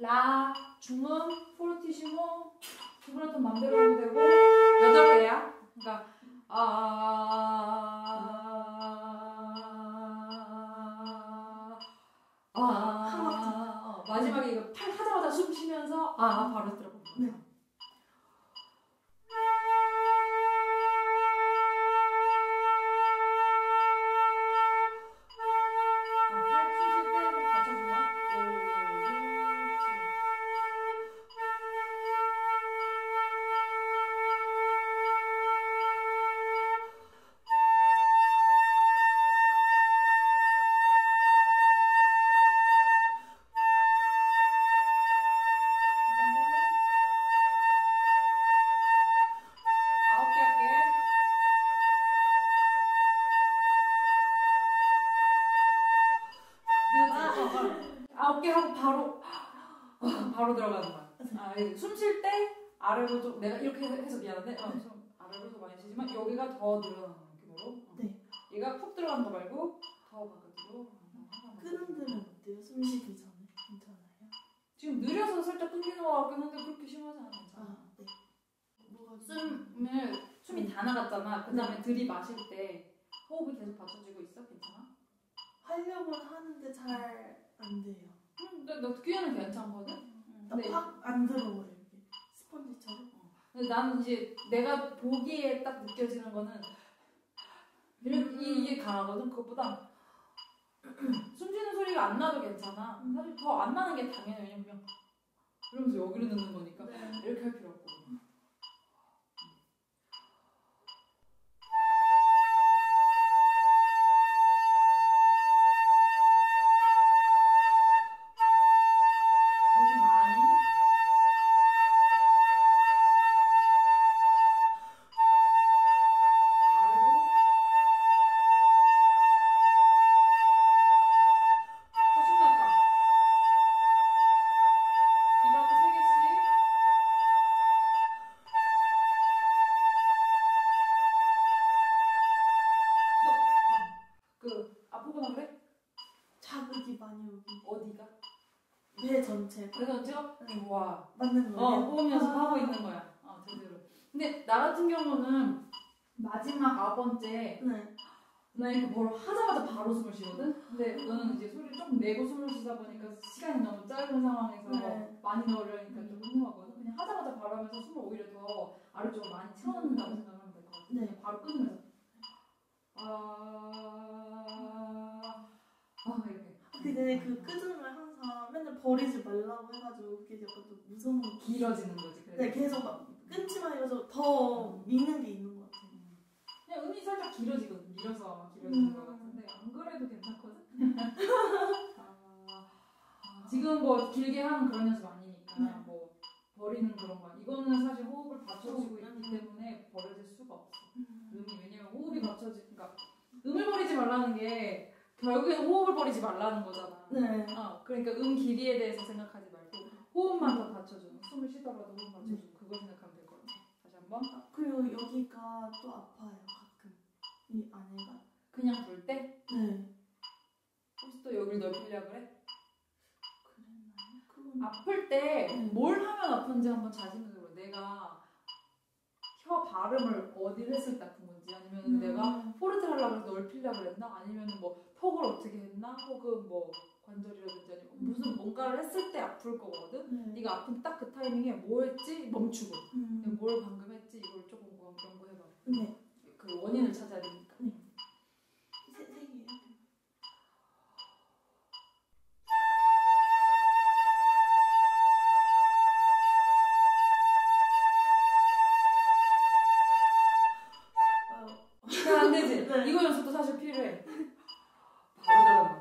라, 중음, 포르티시모, 비브라토 맘대로 해도 되고 8개야. 그러니까 마지막에 이거 팔 하자마자 숨 쉬면서 바로 들어보는 거야. 네. 바로 들어가는 거야. 숨 쉴 때 아래로 좀 내가 이렇게 해서 미안한데 아래로도 많이 쉬지만 여기가 더 늘어나는 느낌으로. 네. 얘가 푹 들어가는 거 말고 더 바깥으로. 끄는 데는 어때요? 숨 쉬기 전에 괜찮아요? 지금 느려서 살짝 끊기는 것 같긴 한데 그렇게 심하지 않아. 네. 숨이 다 나갔잖아. 그 다음에 들이마실 때 호흡이 계속 받쳐지고 있어? 괜찮아? 하려고 하는데 잘 안 돼요. 너 귀에는 괜찮거든? 확 안 들어오요 이렇게 스펀지처럼. 근데 나는 이제 내가 보기에 딱 느껴지는 거는 이게 강하거든. 그것보다 숨쉬는 소리가 안 나도 괜찮아. 사실 더 안 나는 게 당연해. 왜냐면 이러면서 여기로 넣는 거니까. 네. 이렇게 할 필요 없고. 전체. 그래서 제가 좋아. 맞는 거예요? 호흡 연습하고 있는 거야. 제대로. 근데 나 같은 경우는 마지막 9번째 나 이거 뭐로 하자마자 바로 숨을 쉬거든? 근데 너는 이제 소리를 조금 내고 숨을 쉬다 보니까 시간이 너무 짧은 상황에서 많이 넣으려니까 좀 힘들거든. 그냥 하자마자 바로 하면서 숨을 오히려 더 아래쪽으로 많이 채워넣는다고 생각하면 될 것 같아. 그냥 바로 끊으면서 이렇게. 근데 그 끄듬을 항상 맨날 버리지 말라고 해가지고 그게 약간 좀 무서운 거. 길어지는 거지. 그래서. 네, 계속 막 끊지만 해서 더 미는 게 있는 것 같아요. 그냥 음이 살짝 길어지거든. 밀어서 길어지는 것 같은데 안 그래도 괜찮거든. 지금 뭐 길게 하는 그런 연습 아니니까 뭐 버리는 그런 거. 이거는 사실 호흡을 받쳐주고 있기 때문에 버려질 수가 없어. 음이 왜냐면 호흡이 받쳐지니까 음을 버리지 말라는 게. 결국엔 호흡을 버리지 말라는 거잖아. 네. 그러니까 길이에 대해서 생각하지 말고 호흡만 더 받쳐주는. 숨을 쉬더라도 호흡 받쳐주는. 그거 생각하면 될 것 같아. 다시 한번. 그리고 여기가 또 아파요. 가끔. 이 안에가. 그냥 불 때? 네. 혹시 또 여기를 넓히려고 그래? 그랬나요? 그건... 아플 때 뭘 하면 아픈지 한번 자신적으로 내가 혀 발음을 어디를 했을 때 아픈 건지 아니면 내가 포르테 하려고 해서 넓히려고 그랬나? 아니면 뭐 턱을 어떻게 했나? 혹은 뭐 관절이라든지 아니면 무슨 뭔가를 했을 때 아플 거거든? 네가 아픈 딱 그 타이밍에 뭐 했지? 멈추고 뭘 방금 했지? 이걸 조금 연구해봐. 그 원인을 찾아야 되니까. 세 개예요. 안 되지? 이거 연습도 사실 필요해. 바로 들어간다.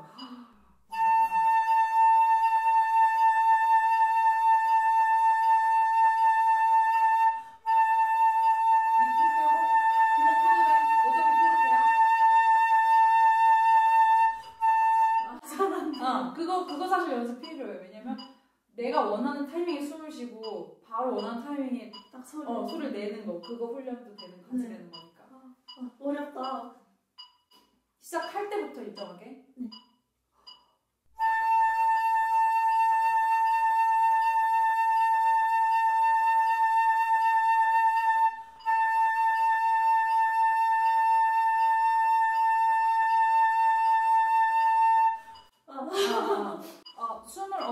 그거 사실 연습 필요해. 왜냐면 내가 원하는 타이밍에 숨을 쉬고 바로 원하는 타이밍에 딱 소리를 내는 거. 그거 훈련도 같이 되는 거니까. 어렵다. 시작할 때부터 일정하게.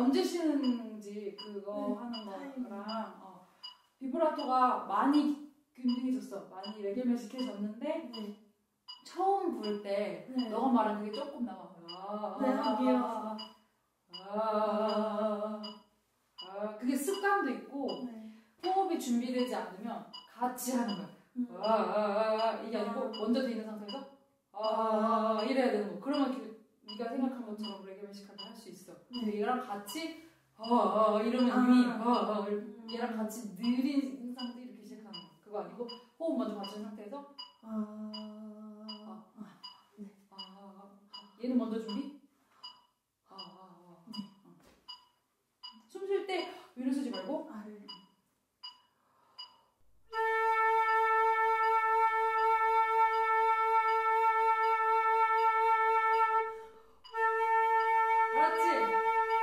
언제 쉬는지 그거 네, 하는 타이밍. 거랑 비브라토가 많이 균등해졌어. 많이 레게메식해졌는데 네. 처음 부를 때 네. 너가 말한 그게 조금 남아. 네, 하기요. 그게 습관도 있고 네. 호흡이 준비되지 않으면 같이 하는 거야. 이게 아니고 먼저 돼 있는 상태에서 이래야 되는 거. 그러면 네가 생각한 것처럼 레게메식하게 할 수 있어. 근데 얘랑 같이 이러면 이미 얘랑 같이 느린 상태 이렇게 시작하는 거. 그거 아니고 호흡 먼저 맞춘 상태에서 얘는 먼저 준비. 숨 쉴 때 위로 쓰지 말고 아래로. 그렇지.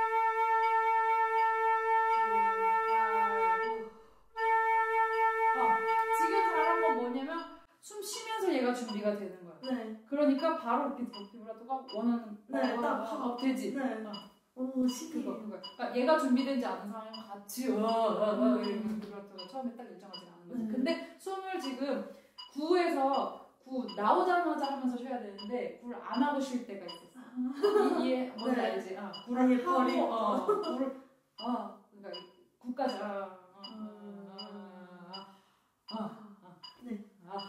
지금 잘한 건 뭐냐면 숨 쉬면서 얘가 준비가 되는 거야. 네. 그러니까 바로 비브라토가 원하는 네, 딱 되지. 네. 오, 신기해. 그거. 그러니까 얘가 준비되지 않은 상황이면 같이 이러면 비브라토가 처음에 딱 일정하지 않은 거지. 근데 숨을 지금 9에서 9 나오자마자 하면서 쉬어야 되는데 9를 안 하고 쉴 때가 있었어. 이해 뭔지 네. 알지? 9를 아예 하고 버리고. 9를 그러니까 9까지 네.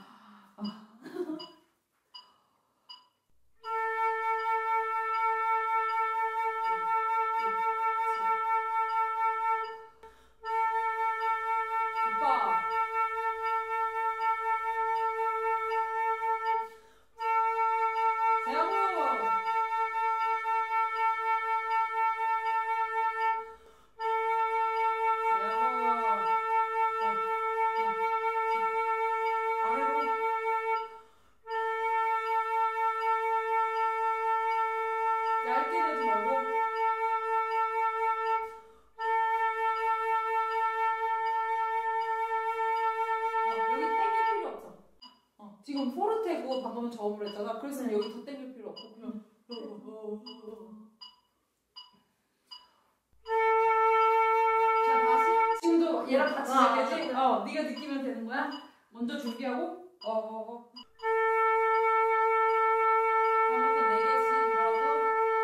얇게 되지 말고 여기 땡길 필요 없어. 지금 포르테고 방금은 저음을 했잖아. 그래서 여기 더 땡길 필요 없고 그냥 자 다시 지금도 얘랑 같이 시작했지? 네가 느끼면 되는 거야. 먼저 준비하고 다음부터 4개씩 이거라도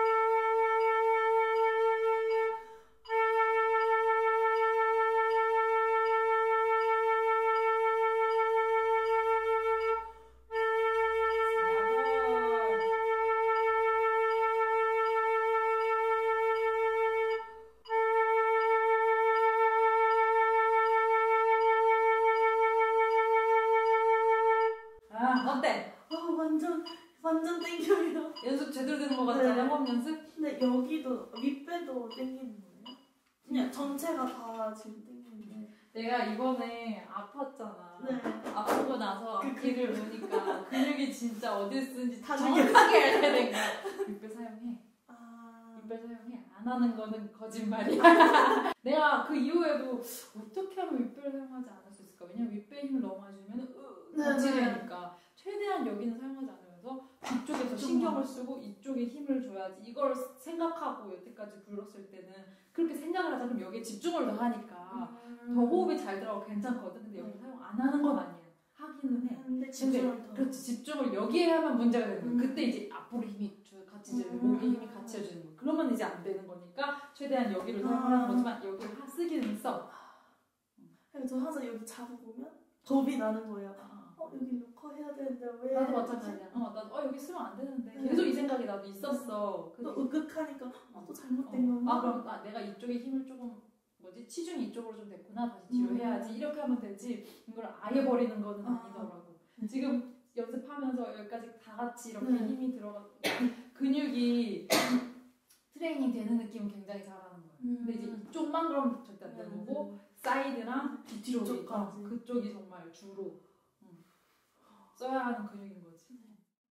어때? 완전 땡겨요. 연습 제대로 되는 것 같잖아. 네. 호흡 연습? 근데 여기도 윗배도 땡기는 거예요? 그냥 전체가 다 지금 땡기는데. 내가 이번에 아팠잖아. 네. 아프고 나서 앞뒤를 보니까 근육이 진짜 어디 쓰는지 다 정확하게 알게 된 거야. 윗배 사용해. 아. 윗배 사용해. 안 하는 거는 거짓말이야. 내가 그 이후에도 어떻게 하면 윗배를 사용하지 않을 수 있을까? 왜냐면 윗배 힘을 너무 많이 주면 같이 되니까 최대한 여기는 사용하지 않으면서 뒤쪽에서 신경을 쓰고 이쪽에 힘을 줘야지. 이걸 생각하고 여태까지 불렀을 때는 그렇게 생각을 하자. 그럼 여기에 집중을 더 하니까 더 호흡이 잘 들어가고 괜찮거든. 근데 여기 사용 안 하는 건 아니야. 하기는 해. 근데 집중을 더. 그렇지. 집중을 여기에 하면 문제가 되는 거야. 그때 이제 앞으로 힘이 같이 주는 목에 힘이 같이 해주는 거야. 그러면 이제 안 되는 거니까 최대한 여기를 사용하는 거지만 여기를 쓰기는 써. 저 항상 여기 잡아보면 겁이 나는 거예요. 여기 놓고 해야 되는데 왜? 나도 마찬가지야. 나도 여기 쓰면 안 되는데 네. 계속 이 생각이 나도 있었어. 또 으극하니까 또 잘못된 건가? 그럼 내가 이쪽에 힘을 조금 치중이 이쪽으로 좀 됐구나. 다시 뒤로 해야지. 이렇게 하면 되지. 이걸 아예 버리는 거는 아니더라고. 지금 연습하면서 여기까지 다 같이 이렇게 힘이 들어가 근육이 트레이닝 되는 느낌은 굉장히 잘하는 거야. 근데 이제 이쪽만 그럼 절대 안 되는 거고 사이드랑 뒤쪽이 뒤쪽까지. 그쪽이 정말 주로 써야 하는 근육인 거지.